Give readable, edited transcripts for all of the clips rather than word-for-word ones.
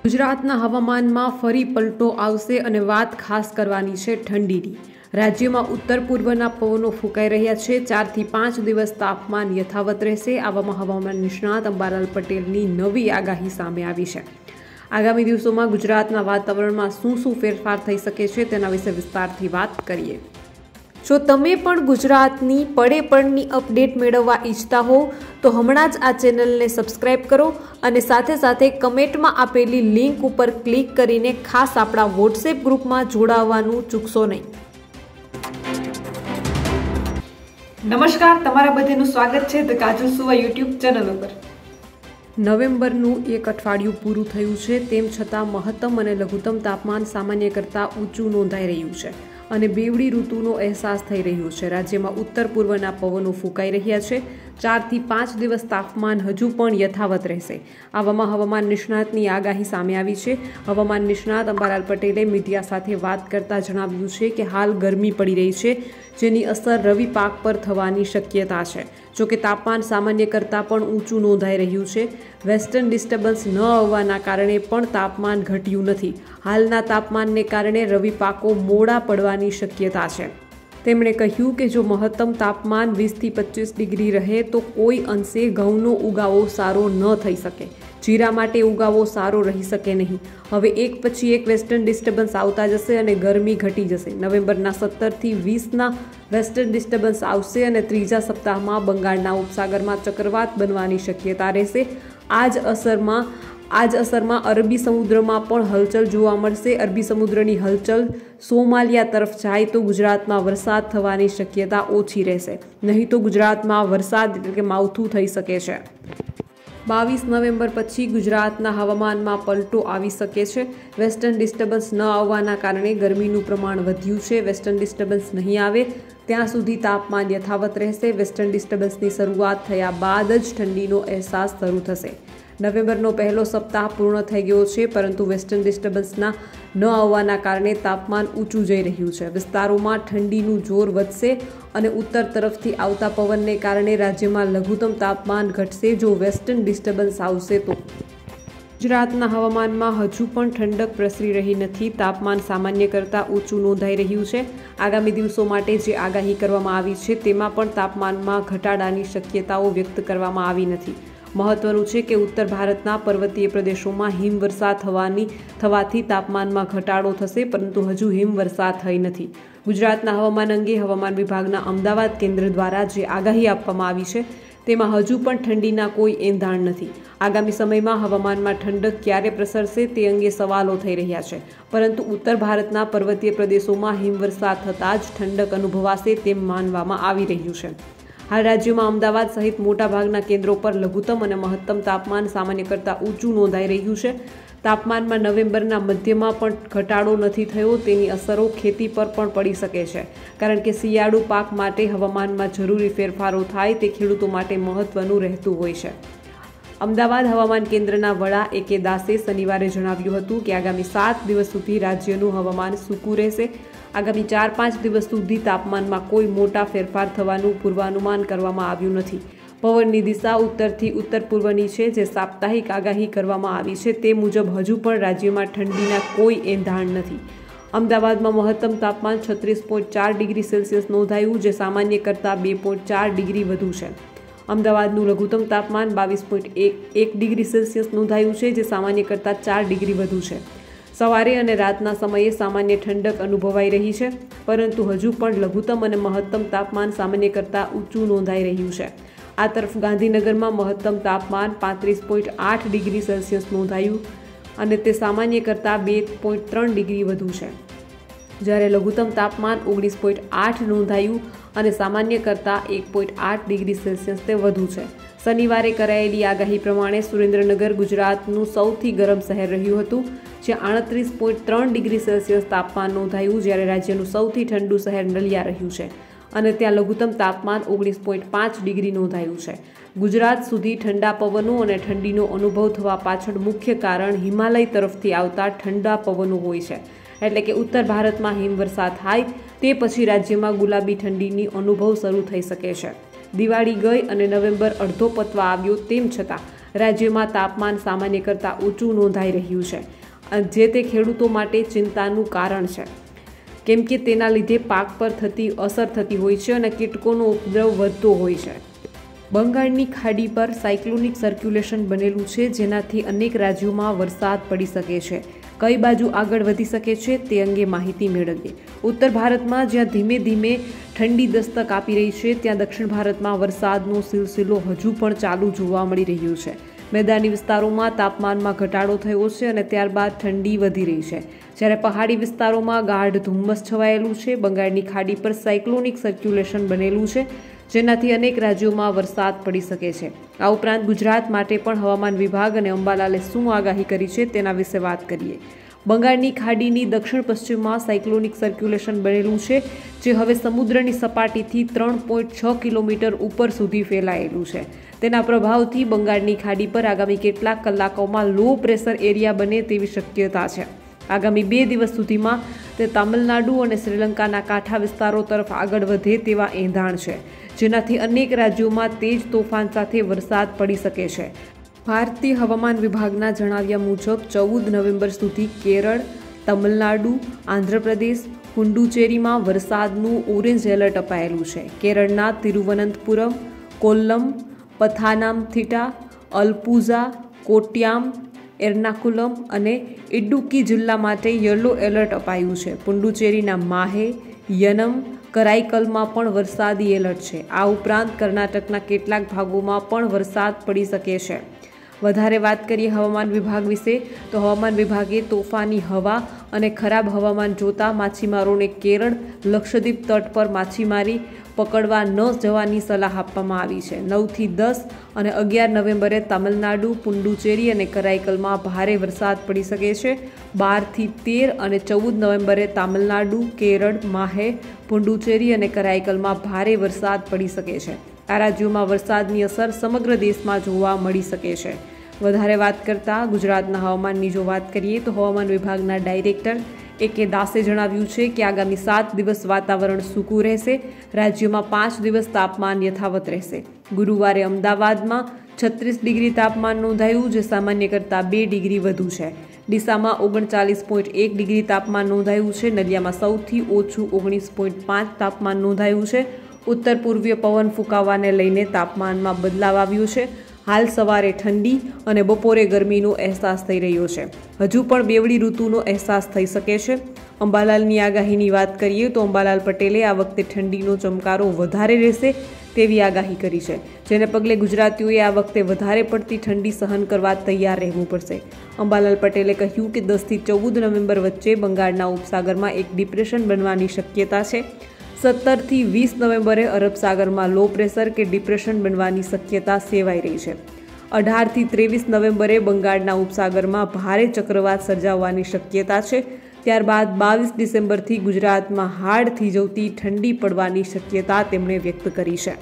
ગુજરાતના હવામાનમાં ફરી પલટો આવશે અને વાત ખાસ કરવાની છે ઠંડીની। રાજ્યમાં ઉત્તર પૂર્વના પવનો ફૂંકાઈ રહ્યા છે। 4 થી 5 દિવસ તાપમાન યથાવત રહેશે। આવામાં હવામાન નિષ્ણાત અંબાલાલ પટેલની નવી આગાહી સામે આવી છે। આગામી દિવસોમાં ગુજરાતના વાતાવરણમાં શું ફેરફાર થઈ શકે છે તેના વિશે વિસ્તારથી વાત કરીએ। જો તમે પણ ગુજરાતની પડે અપડેટ મેળવવા ઈચ્છતા હો તો હમણાં જ આ ચેનલને સબસ્ક્રાઇબ કરો અને સાથે કમેન્ટમાં આપેલી લિંક ઉપર ક્લિક કરીને ખાસ આપણા વોટ્સએપ ગ્રુપમાં જોડાવવાનું ચૂકશો નહીં। નમસ્કાર, તમારા બધાનું સ્વાગત છે ધ કાજલ સુવા યુટ્યુબ ચેનલ ઉપર। નવેમ્બરનું એક અઠવાડિયું પૂરું થયું છે, તેમ છતાં મહત્તમ અને લઘુત્તમ તાપમાન સામાન્ય કરતાં ઊંચું નોંધાઈ રહ્યું છે અને બેવડી ઋતુનો અહેસાસ થઈ રહ્યો છે। રાજ્યમાં ઉત્તર પૂર્વના પવનો ફૂંકાઈ રહ્યા છે। 4 થી 5 દિવસ તાપમાન હજુ પણ યથાવત રહેશે। આવામાં હવામાન નિષ્ણાતની આગાહી સામે આવી છે। હવામાન નિષ્ણાત અંબાલાલ પટેલે મીડિયા સાથે વાત કરતા જણાવ્યું છે કે હાલ ગરમી પડી રહી છે, જેની અસર રવિ પાક પર થવાની શક્યતા છે। જોકે તાપમાન સામાન્ય કરતાં પણ ઊંચું નોંધાઈ રહ્યું છે। વેસ્ટર્ન ડિસ્ટર્બન્સ ન આવવાના કારણે પણ તાપમાન ઘટ્યું નથી। હાલના તાપમાનને કારણે રવિ પાકો મોડા પડવાની શક્યતા છે। તેમણે કહ્યું કે જો મહત્તમ તાપમાન 20 થી 25 ડિગ્રી રહે તો કોઈ અંશે ઘઉંનો ઉગાવો સારો ન થઈ શકે। જીરા માટે ઉગાવો સારો રહી શકે નહીં। હવે એક પછી એક વેસ્ટર્ન ડિસ્ટર્બન્સ આવતા જશે અને ગરમી ઘટી જશે। નવેમ્બરના 17 થી 20ના વેસ્ટર્ન ડિસ્ટર્બન્સ આવશે અને ત્રીજા સપ્તાહમાં બંગાળના ઉપસાગરમાં ચક્રવાત બનવાની શક્યતા રહેશે। આ જ અસરમાં અરબી સમુદ્રમાં પણ હલચલ જોવા મળશે। અરબી સમુદ્રની હલચલ સોમાલિયા તરફ જાય તો ગુજરાતમાં વરસાદ થવાની શક્યતા ઓછી રહેશે, નહીં તો ગુજરાતમાં વરસાદ એટલે કે માવઠું થઈ શકે છે। 22 નવેમ્બર પછી ગુજરાતના હવામાનમાં પલટો આવી શકે છે। વેસ્ટર્ન ડિસ્ટર્બન્સ ન આવવાના કારણે ગરમીનું પ્રમાણ વધ્યું છે। વેસ્ટર્ન ડિસ્ટર્બન્સ નહીં આવે ત્યાં સુધી તાપમાન યથાવત રહેશે। વેસ્ટર્ન ડિસ્ટર્બન્સની શરૂઆત થયા બાદ જ ઠંડીનો અહેસાસ શરૂ થશે। નવેમ્બરનો પહેલો સપ્તાહ પૂર્ણ થઈ ગયો છે, પરંતુ વેસ્ટર્ન ડિસ્ટર્બન્સના ન આવવાના કારણે તાપમાન ઊંચું જઈ રહ્યું છે। વિસ્તારોમાં ઠંડીનું જોર વધશે અને ઉત્તર તરફથી આવતા પવનને કારણે રાજ્યમાં લઘુત્તમ તાપમાન ઘટશે જો વેસ્ટર્ન ડિસ્ટર્બન્સ આવશે તો। ગુજરાતના હવામાનમાં હજુ પણ ઠંડક પ્રસરી રહી નથી। તાપમાન સામાન્ય કરતાં ઊંચું નોંધાઈ રહ્યું છે। આગામી દિવસો માટે જે આગાહી કરવામાં આવી છે તેમાં પણ તાપમાનમાં ઘટાડાની શક્યતાઓ વ્યક્ત કરવામાં આવી નથી। મહત્વનું છે કે ઉત્તર ભારતના પર્વતીય પ્રદેશોમાં હિમવર્ષા થવાથી તાપમાનમાં ઘટાડો થશે, પરંતુ હજુ હિમવર્ષા થઈ નથી। ગુજરાતના હવામાન અંગે હવામાન વિભાગના અમદાવાદ કેન્દ્ર દ્વારા જે આગાહી આપવામાં આવી છે તેમાં હજુ પણ ઠંડીના કોઈ એંધાણ નથી। આગામી સમયમાં હવામાનમાં ઠંડક ક્યારે પ્રસરશે તે અંગે સવાલો થઈ રહ્યા છે, પરંતુ ઉત્તર ભારતના પર્વતીય પ્રદેશોમાં હિમવર્ષા થતાં જ ઠંડક અનુભવાશે તેમ માનવામાં આવી રહ્યું છે। હાલ રાજ્યમાં અમદાવાદ સહિત મોટાભાગના કેન્દ્રો પર લઘુત્તમ અને મહત્તમ તાપમાન સામાન્ય કરતાં ઊંચું નોંધાઈ રહ્યું છે। તાપમાનમાં નવેમ્બરના મધ્યમાં પણ ઘટાડો નથી થયો, તેની અસરો ખેતી પર પણ પડી શકે છે, કારણ કે શિયાળુ પાક માટે હવામાનમાં જરૂરી ફેરફારો થાય તે ખેડૂતો માટે મહત્વનું રહેતું હોય છે। અમદાવાદ હવામાન કેન્દ્રના વડા A.K. દાસે શનિવારે જણાવ્યું હતું કે આગામી 7 દિવસ સુધી રાજ્યનું હવામાન સૂકું રહેશે। આગામી 4-5 દિવસ સુધી તાપમાનમાં કોઈ મોટા ફેરફાર થવાનું પૂર્વાનુમાન કરવામાં આવ્યું નથી। પવનની દિશા ઉત્તરથી ઉત્તર પૂર્વની છે, જે સાપ્તાહિક આગાહી કરવામાં આવી છે તે મુજબ હજુ પણ રાજ્યમાં ઠંડીના કોઈ એંધાણ નથી। અમદાવાદમાં મહત્તમ તાપમાન 36.4 ડિગ્રી સેલ્સિયસ નોંધાયું, જે સામાન્ય કરતાં 2.4 ડિગ્રી વધુ છે। અમદાવાદનું લઘુત્તમ તાપમાન 22.1 ડિગ્રી સેલ્સિયસ નોંધાયું છે, જે સામાન્ય કરતાં 4 ડિગ્રી વધુ છે। સવારે અને રાતના સમયે સામાન્ય ઠંડક અનુભવાઈ રહી છે, પરંતુ હજુ પણ લઘુત્તમ અને મહત્તમ તાપમાન સામાન્ય કરતાં ઊંચું નોંધાઈ રહ્યું છે। આ તરફ ગાંધીનગરમાં મહત્તમ તાપમાન 35.8 ડિગ્રી સેલ્સિયસ નોંધાયું અને તે સામાન્ય કરતાં 2.3 ડિગ્રી વધુ છે, જ્યારે લઘુત્તમ તાપમાન 19.8 નોંધાયું અને સામાન્ય કરતાં 1.8 ડિગ્રી સેલ્સિયસ તે વધુ છે। શનિવારે કરાયેલી આગાહી પ્રમાણે સુરેન્દ્રનગર ગુજરાતનું સૌથી ગરમ શહેર રહ્યું હતું, જ્યાં 38.3 ડિગ્રી સેલ્સિયસ તાપમાન નોંધાયું, જ્યારે રાજ્યનું સૌથી ઠંડુ શહેર નલિયા રહ્યું છે અને ત્યાં લઘુત્તમ તાપમાન 19.5 ડિગ્રી નોંધાયું છે। ગુજરાત સુધી ઠંડા પવનો અને ઠંડીનો અનુભવ થવા પાછળ મુખ્ય કારણ હિમાલય તરફથી આવતા ઠંડા પવનો હોય છે, એટલે કે ઉત્તર ભારતમાં હિમવર્ષા થાય તે પછી રાજ્યમાં ગુલાબી ઠંડીની અનુભવ શરૂ થઈ શકે છે। દિવાળી ગઈ અને નવેમ્બર અડધો પતવા આવ્યો, તેમ છતાં રાજ્યમાં તાપમાન સામાન્ય કરતાં ઊંચું નોંધાઈ રહ્યું છે, જે તે ખેડૂતો માટે ચિંતાનું કારણ છે, કેમ કે તેના લીધે પાક પર થતી અસર થતી હોય છે અને કીટકોનો ઉપદ્રવ વધતો હોય છે. બંગાળની ખાડી પર સાયક્લોનિક સર્ક્યુલેશન બનેલું છે, જેનાથી અનેક રાજ્યોમાં વરસાદ પડી શકે છે. કઈ બાજુ આગળ વધી શકે છે તે અંગે માહિતી મેળવીએ. ઉત્તર ભારતમાં જ્યાં ધીમે ધીમે ઠંડી દસ્તક આપી રહી છે, ત્યાં દક્ષિણ ભારતમાં વરસાદનો સિલસિલો હજુ પણ ચાલુ જોવા મળી રહ્યો છે. મેદાની વિસ્તારોમાં તાપમાનમાં ઘટાડો થયો છે અને ત્યારબાદ ઠંડી વધી રહી છે, જ્યારે પહાડી વિસ્તારોમાં ગાઢ ધુમ્મસ છવાયેલું છે. બંગાળની ખાડી પર સાયક્લોનિક સર્ક્યુલેશન બનેલું છે, જેનાથી અનેક રાજ્યોમાં વરસાદ પડી શકે છે. આ ઉપરાંત ગુજરાત માટે પણ હવામાન વિભાગ અને અંબાલાલે શું આગાહી કરી છે તેના વિશે વાત કરીએ. બંગાળની ખાડીની દક્ષિણ પશ્ચિમમાં સાયક્લોનિક સર્ક્યુલેશન બનેલું છે, જે હવે સમુદ્રની સપાટીથી 3.6 કિલોમીટર ઉપર સુધી ફેલાયેલું છે. તેના પ્રભાવથી બંગાળની ખાડી પર આગામી કેટલાક કલાકોમાં લો પ્રેશર એરિયા બને તેવી શક્યતા છે. આગામી 2 દિવસ સુધીમાં તે તામિલનાડુ અને શ્રીલંકાના કાંઠા વિસ્તારો તરફ આગળ વધે તેવા એંધાણ છે, જેનાથી અનેક રાજ્યોમાં તેજ તોફાન સાથે વરસાદ પડી શકે છે. ભારતીય હવામાન વિભાગના જણાવ્યા મુજબ 14 નવેમ્બર સુધી કેરળ, તમિલનાડુ, આંધ્રપ્રદેશ, પુડુચેરીમાં વરસાદનું ઓરેન્જ એલર્ટ અપાયેલું છે. કેરળના તિરુવનંતપુરમ, કોલ્લમ, પથાનામથિટ્ટા, અલપુઝા, કોટ્યામ, એર્નાકુલમ અને ઇડુક્કી જિલ્લા માટે યલો એલર્ટ અપાયું છે. પુડુચેરીના માહે, યનમ, કરાઈકલમાં પણ વરસાદી એલર્ટ છે. આ ઉપરાંત કર્ણાટકના કેટલાક ભાગોમાં પણ વરસાદ પડી શકે છે. વધારે વાત કરીએ હવામાન વિભાગ વિશે, તો હવામાન વિભાગે તોફાની હવા અને ખરાબ હવામાન જોતા માછીમારોને કેરળ, લક્ષદ્વીપ તટ પર માછીમારી પકડવા ન જવાની સલાહ આપવામાં આવી છે. 9 થી 10 અને 11 નવેમ્બરે તમિલનાડુ, પુડુચેરી અને કરાઈકલમાં ભારે વરસાદ પડી શકે છે. 12 થી 13 અને 14 નવેમ્બરે તમિલનાડુ, કેરળ, માહે, પુડુચેરી અને કરાઈકલમાં ભારે વરસાદ પડી શકે છે. આ રાજ્યોમાં વરસાદની અસર સમગ્ર દેશમાં જોવા મળી શકે છે. વધારે વાત કરતાં ગુજરાતના હવામાનની જો વાત કરીએ, તો હવામાન વિભાગના ડાયરેક્ટર A.K. દાસે જણાવ્યું છે કે આગામી 7 દિવસ વાતાવરણ સૂકું રહેશે. રાજ્યમાં 5 દિવસ તાપમાન યથાવત રહેશે. ગુરુવારે અમદાવાદમાં 36 ડિગ્રી તાપમાન નોંધાયું, જે સામાન્ય કરતાં 2 ડિગ્રી વધુ છે. ડીસામાં 39.1 ડિગ્રી તાપમાન નોંધાયું છે. નલિયામાં સૌથી ઓછું 19.5 તાપમાન નોંધાયું છે. ઉત્તર પૂર્વીય પવન ફૂંકાવાને લઈને તાપમાનમાં બદલાવ આવ્યો છે. હાલ સવારે ઠંડી અને બપોરે ગરમીનો અહેસાસ થઈ રહ્યો છે. હજુ પણ બેવડી ઋતુનો અહેસાસ થઈ શકે છે. અંબાલાલની આગાહીની વાત કરીએ, તો અંબાલાલ પટેલે આ વખતે ઠંડીનો ચમકારો વધારે રહેશે તેવી આગાહી કરી છે, જેને પગલે ગુજરાતીઓએ આ વખતે વધારે પડતી ઠંડી સહન કરવા તૈયાર રહેવું પડશે. અંબાલાલ પટેલે કહ્યું કે 10 થી 14 નવેમ્બર વચ્ચે બંગાળના ઉપસાગરમાં એક ડિપ્રેશન બનવાની શક્યતા છે. 17 થી 20 નવેમ્બરે અરબ સાગરમાં લો પ્રેશર કે ડિપ્રેશન બનવાની શક્યતા સેવાઈ રહી છે. 18 થી 23 નવેમ્બરે બંગાળના ઉપસાગરમાં ભારે ચક્રવાત સર્જાવાની શક્યતા છે. ત્યારબાદ 22 ડિસેમ્બરથી ગુજરાતમાં હાડ થીજવતી ઠંડી પડવાની શક્યતા તેમણે વ્યક્ત કરી છે.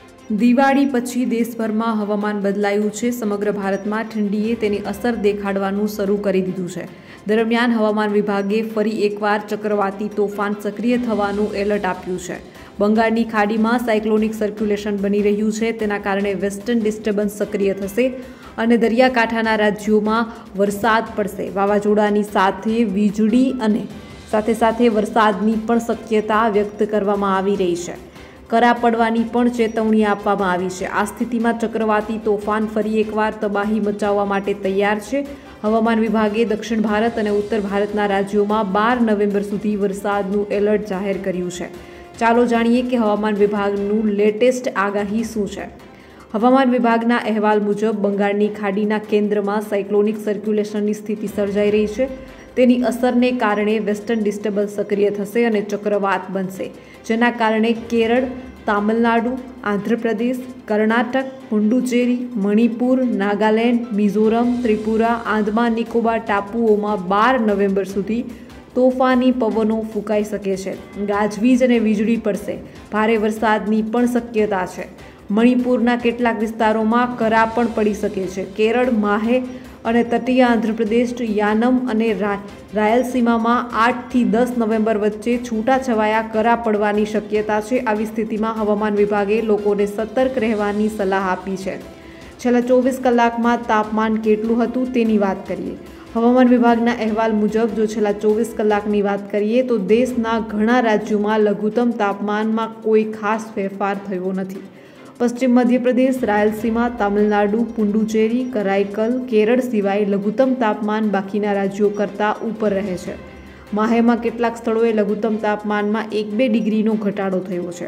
દિવાળી પછી દેશભરમાં હવામાન બદલાયું છે. સમગ્ર ભારતમાં ઠંડીએ તેની અસર દેખાડવાનું શરૂ કરી દીધું છે. દરમિયાન હવામાન વિભાગે ફરી એકવાર ચક્રવાતી તોફાન સક્રિય થવાનું એલર્ટ આપ્યું છે. બંગાળની ખાડીમાં સાયક્લોનિક સર્ક્યુલેશન બની રહ્યું છે. તેના કારણે વેસ્ટર્ન ડિસ્ટર્બન્સ સક્રિય થશે અને દરિયાકાંઠાના રાજ્યોમાં વરસાદ પડશે. વાવાઝોડાની સાથે વીજળી અને સાથે વરસાદની પણ શક્યતા વ્યક્ત કરવામાં આવી રહી છે. કરા પડવાની પણ ચેતવણી આપવામાં આવી છે. આ સ્થિતિમાં ચક્રવાતી તોફાન ફરી એકવાર તબાહી મચાવવા માટે તૈયાર છે. હવામાન વિભાગે દક્ષિણ ભારત અને ઉત્તર ભારતના રાજ્યોમાં 12 નવેમ્બર સુધી વરસાદનું એલર્ટ જાહેર કર્યું છે. ચાલો જાણીએ કે હવામાન વિભાગનું લેટેસ્ટ આગાહી શું છે. હવામાન વિભાગના અહેવાલ મુજબ બંગાળની ખાડીના કેન્દ્રમાં સાયક્લોનિક સર્ક્યુલેશનની સ્થિતિ સર્જાઈ રહી છે. તેની અસરને કારણે વેસ્ટર્ન ડિસ્ટર્બન્સ સક્રિય થશે અને ચક્રવાત બનશે, જેના કારણે કેરળ, તામિલનાડુ, આંધ્રપ્રદેશ, કર્ણાટક, પુડુચેરી, મણિપુર, નાગાલેન્ડ, મિઝોરમ, ત્રિપુરા, આંદમાન નિકોબાર ટાપુઓમાં 12 નવેમ્બર સુધી તોફાની પવનો ફૂંકાઈ શકે છે. ગાજવીજ અને વીજળી પડશે. ભારે વરસાદની પણ શક્યતા છે. મણિપુરના કેટલાક વિસ્તારોમાં કરા પણ પડી શકે છે. કેરળ, માહે અને તટીય આંધ્રપ્રદેશ, યાનમ અને રાયલસીમામાં 8 થી 10 નવેમ્બર વચ્ચે છૂટાછવાયા કરા પડવાની શક્યતા છે. આવી સ્થિતિમાં હવામાન વિભાગે લોકોને સતર્ક રહેવાની સલાહ આપી છે. છેલ્લા 24 કલાકમાં તાપમાન કેટલું હતું તેની વાત કરીએ. હવામાન વિભાગના અહેવાલ મુજબ જો છેલ્લા 24 કલાકની વાત કરીએ તો દેશના ઘણા રાજ્યોમાં લઘુત્તમ તાપમાનમાં કોઈ ખાસ ફેરફાર થયો નથી. પશ્ચિમ મધ્યપ્રદેશ, રાયલસીમા, તામિલનાડુ, પુડુચેરી, કરાઈકલ, કેરળ સિવાય લઘુત્તમ તાપમાન બાકીના રાજ્યો કરતાં ઉપર રહે છે. માહેમાં કેટલાક સ્થળોએ લઘુત્તમ તાપમાનમાં 1-2 ડિગ્રીનો ઘટાડો થયો છે.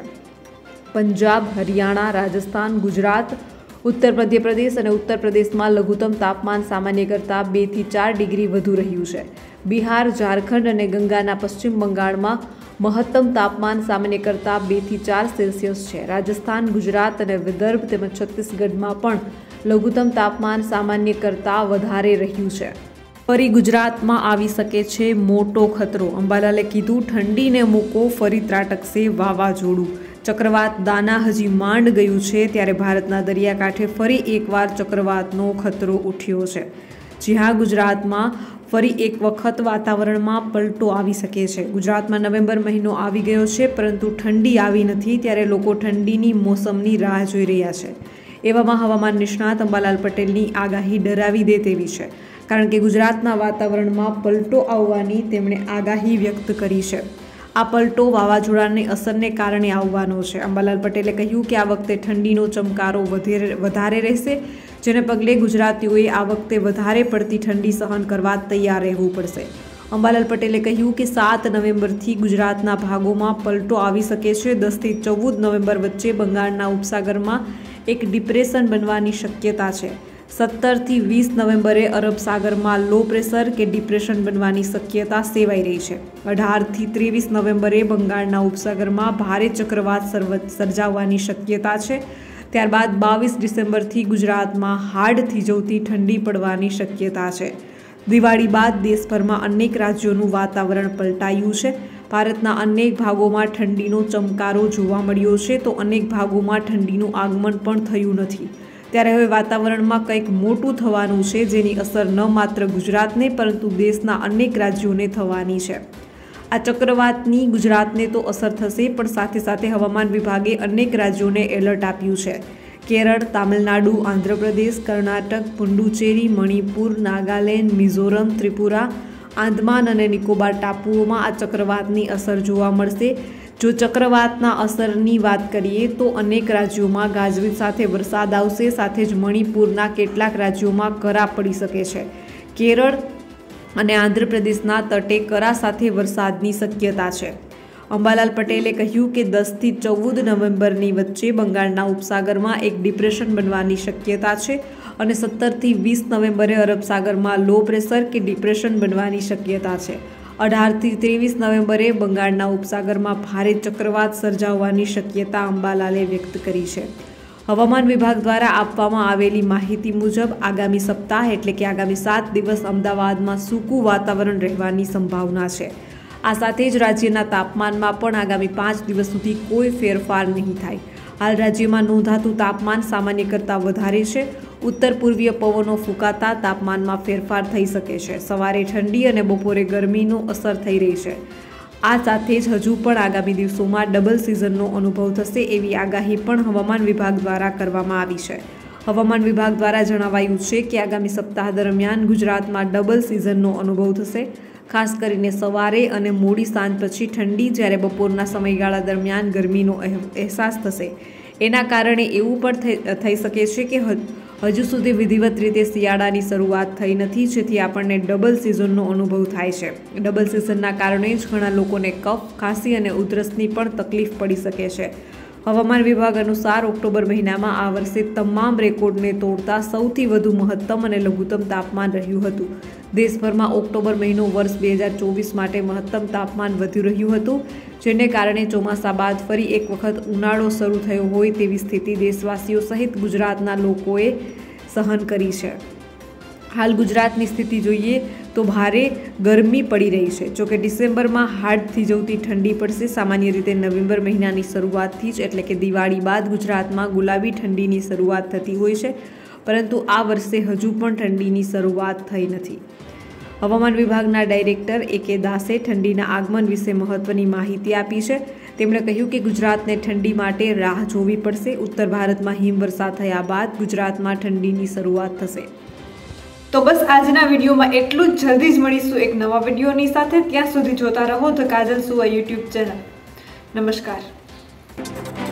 પંજાબ, હરિયાણા, રાજસ્થાન, ગુજરાત, ઉત્તર મધ્યપ્રદેશ અને ઉત્તર પ્રદેશમાં લઘુત્તમ તાપમાન સામાન્ય કરતાં 2 થી 4 ડિગ્રી વધુ રહ્યું છે. બિહાર, ઝારખંડ અને ગંગાના પશ્ચિમ બંગાળમાં મહત્તમ તાપમાન સામાન્ય કરતાં 2 થી 4 સેલ્સિયસ છે. રાજસ્થાન, ગુજરાત અને વિદર્ભ તેમજ છત્તીસગઢમાં પણ લઘુત્તમ તાપમાન સામાન્ય કરતાં વધારે રહ્યું છે. ફરી ગુજરાતમાં આવી શકે છે મોટો ખતરો, અંબાલાલે કીધું. ઠંડીને મૂકો, ફરી ત્રાટકશે વાવાઝોડું. ચક્રવાત દાના હજી માંડ ગયું છે ત્યારે ભારતના દરિયાકાંઠે ફરી એકવાર ચક્રવાતનો ખતરો ઉઠ્યો છે. જ્યાં ગુજરાતમાં ફરી એક વખત વાતાવરણમાં પલટો આવી શકે છે. ગુજરાતમાં નવેમ્બર મહિનો આવી ગયો છે પરંતુ ઠંડી આવી નથી ત્યારે લોકો ઠંડીની મોસમની રાહ જોઈ રહ્યા છે. એવામાં હવામાન નિષ્ણાત અંબાલાલ પટેલની આગાહી ડરાવી દે તેવી છે, કારણ કે ગુજરાતના વાતાવરણમાં પલટો આવવાની તેમણે આગાહી વ્યક્ત કરી છે. આ પલટો વાવાઝોડાની અસરને કારણે આવવાનો છે. અંબાલાલ પટેલે કહ્યું કે આ વખતે ઠંડીનો ચમકારો વધારે રહેશે, જેને પગલે ગુજરાતીઓએ આ વખતે વધારે પડતી ઠંડી સહન કરવા તૈયાર રહેવું પડશે. અંબાલાલ પટેલે કહ્યું કે 7 નવેમ્બરથી ગુજરાતના ભાગોમાં પલટો આવી શકે છે. 10 થી 14 નવેમ્બર વચ્ચે બંગાળના ઉપસાગરમાં એક ડિપ્રેશન બનવાની શક્યતા છે. 17 થી 20 નવેમ્બરે અરબ સાગરમાં લો પ્રેશર કે ડિપ્રેશન બનવાની શક્યતા સેવાઈ રહી છે. 18 થી 23 નવેમ્બરે બંગાળના ઉપસાગરમાં ભારે ચક્રવાત સર્જાવાની શક્યતા છે. ત્યારબાદ 22 ડિસેમ્બરથી ગુજરાતમાં હાડ થીજવતી ઠંડી પડવાની શક્યતા છે. દિવાળી બાદ દેશભરમાં અનેક રાજ્યોનું વાતાવરણ પલટાયું છે. ભારતના અનેક ભાગોમાં ઠંડીનો ચમકારો જોવા મળ્યો છે તો અનેક ભાગોમાં ઠંડીનું આગમન પણ થયું નથી. ત્યારે હવે વાતાવરણમાં કંઈક મોટું થવાનું છે, જેની અસર ન માત્ર ગુજરાતને પરંતુ દેશના અનેક રાજ્યોને થવાની છે. આ ચક્રવાતની ગુજરાતને તો અસર થશે, પણ સાથે સાથે હવામાન વિભાગે અનેક રાજ્યોને એલર્ટ આપ્યું છે. કેરળ, તામિલનાડુ, આંધ્રપ્રદેશ, કર્ણાટક, પુડુચેરી, મણિપુર, નાગાલેન્ડ, મિઝોરમ, ત્રિપુરા, આંદમાન અને નિકોબાર ટાપુઓમાં આ ચક્રવાતની અસર જોવા મળશે. જો ચક્રવાતના અસરની વાત કરીએ તો અનેક રાજ્યોમાં ગાજવીજ સાથે વરસાદ આવશે. સાથે જ મણિપુરના કેટલાક રાજ્યોમાં કરા પડી શકે છે. કેરળ અને આંધ્રપ્રદેશના તટે કરા સાથે વરસાદની શક્યતા છે. અંબાલાલ પટેલે કહ્યું કે 10 થી 14 નવેમ્બરની વચ્ચે બંગાળના ઉપસાગરમાં એક ડિપ્રેશન બનવાની શક્યતા છે અને 17 થી 20 નવેમ્બરે અરબ સાગરમાં લો પ્રેશર કે ડિપ્રેશન બનવાની શક્યતા છે. 18 થી 23 નવેમ્બરે બંગાળના ઉપસાગરમાં ભારે ચક્રવાત સર્જાવાની શક્યતા અંબાલાલે વ્યક્ત કરી છે. હવામાન વિભાગ દ્વારા આપવામાં આવેલી માહિતી મુજબ આગામી સપ્તાહ એટલે કે આગામી 7 દિવસ અમદાવાદમાં સૂકું વાતાવરણ રહેવાની સંભાવના છે. આ સાથે જ રાજ્યના તાપમાનમાં પણ આગામી 5 દિવસ સુધી કોઈ ફેરફાર નહીં થાય. હાલ રાજ્યમાં નોંધાતું તાપમાન સામાન્ય કરતાં વધારે છે. ઉત્તર પૂર્વીય પવનો ફૂંકાતા તાપમાનમાં ફેરફાર થઈ શકે છે. સવારે ઠંડી અને બપોરે ગરમીનો અસર થઈ રહી છે. આ સાથે જ હજુ પણ આગામી દિવસોમાં ડબલ સિઝનનો અનુભવ થશે એવી આગાહી પણ હવામાન વિભાગ દ્વારા કરવામાં આવી છે. હવામાન વિભાગ દ્વારા જણાવાયું છે કે આગામી સપ્તાહ દરમિયાન ગુજરાતમાં ડબલ સિઝનનો અનુભવ થશે. ખાસ કરીને સવારે અને મોડી સાંજ પછી ઠંડી, જ્યારે બપોરના સમયગાળા દરમિયાન ગરમીનો અહેસાસ થશે. એના કારણે એવું પણ થઈ શકે છે કે હજુ સુધી વિધિવત રીતે શિયાળાની શરૂઆત થઈ નથી, જેથી આપણને ડબલ સિઝનનો અનુભવ થાય છે. ડબલ સિઝનના કારણે જ ઘણા લોકોને કફ, ખાંસી અને ઉધરસની પણ તકલીફ પડી શકે છે. હવામાન વિભાગ અનુસાર ઓક્ટોબર મહિનામાં આ વર્ષે તમામ રેકોર્ડને તોડતા સૌથી વધુ મહત્તમ અને લઘુત્તમ તાપમાન રહ્યું હતું. દેશભરમાં ઓક્ટોબર મહિનો વર્ષ 2024 માટે મહત્તમ તાપમાન વધ્યું રહ્યું હતું, જેને કારણે ચોમાસા બાદ ફરી એક વખત ઉનાળો શરૂ થયો હોય તેવી સ્થિતિ દેશવાસીઓ સહિત ગુજરાતના લોકોએ સહન કરી છે. હાલ ગુજરાતની સ્થિતિ જોઈએ તો ભારે ગરમી પડી રહી છે. જોકે ડિસેમ્બરમાં હાડ થીજવતી ઠંડી પડશે. સામાન્ય રીતે નવેમ્બર મહિનાની શરૂઆતથી જ એટલે કે દિવાળી બાદ ગુજરાતમાં ગુલાબી ઠંડીની શરૂઆત થતી હોય છે, પરંતુ આ વર્ષે હજુ પણ ઠંડીની શરૂઆત થઈ નથી. હવામાન વિભાગના ડાયરેક્ટર A.K. દાસે ઠંડીના આગમન વિશે મહત્વની માહિતી આપી છે. તેમણે કહ્યું કે ગુજરાતને ઠંડી માટે રાહ જોવી પડશે. ઉત્તર ભારતમાં હિમવર્ષા થયા બાદ ગુજરાતમાં ઠંડીની શરૂઆત થશે. તો બસ આજના વિડીયોમાં એટલું જ. જલ્દી જ મળીશું એક નવા વિડીયોની સાથે. ત્યાં સુધી જોતા રહો ધ કાજલ સુવા યુટ્યુબ ચેનલ. નમસ્કાર.